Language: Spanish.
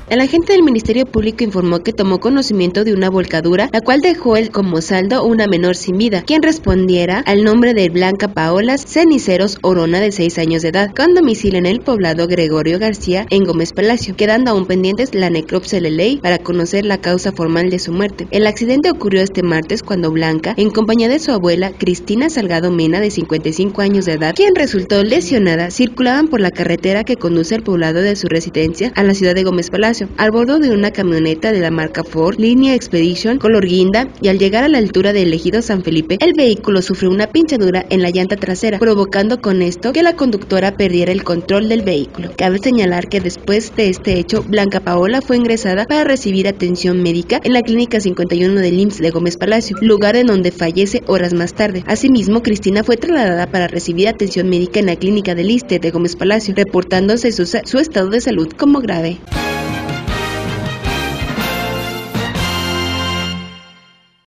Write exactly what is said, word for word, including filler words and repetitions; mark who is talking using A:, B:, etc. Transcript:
A: El agente del Ministerio Público informó que tomó conocimiento de una volcadura, la cual dejó el como saldo una menor sin vida, quien respondiera al nombre de Blanca Paola Ceniceros Orona, de seis años de edad, con domicilio en el poblado Gregorio García, en Gómez Palacio, quedando aún pendientes la necropsia de ley para conocer la causa formal de su muerte. El accidente ocurrió este martes cuando Blanca, en compañía de su abuela Cristina Salgado Mena, de cincuenta y cinco años de edad, quien resultó lesionada, circulaban por la carretera que conduce al poblado de su residencia a la ciudad de Gómez Palacio, al bordo de una camioneta de la marca Ford, línea Expedition, color guinda, y al llegar a la altura del ejido San Felipe, el vehículo sufrió una pinchadura en la llanta trasera, provocando con esto que la conductora perdiera el control del vehículo. Cabe señalar que después de este hecho, Blanca Paola fue ingresada para recibir atención médica en la clínica cincuenta y uno del I M S S de Gómez Palacio, lugar en donde fallece horas más tarde. Asimismo, Cristina fue trasladada para recibir atención médica en la clínica del I S S S T E de Gómez Palacio, reportándose su, su estado de salud como grave.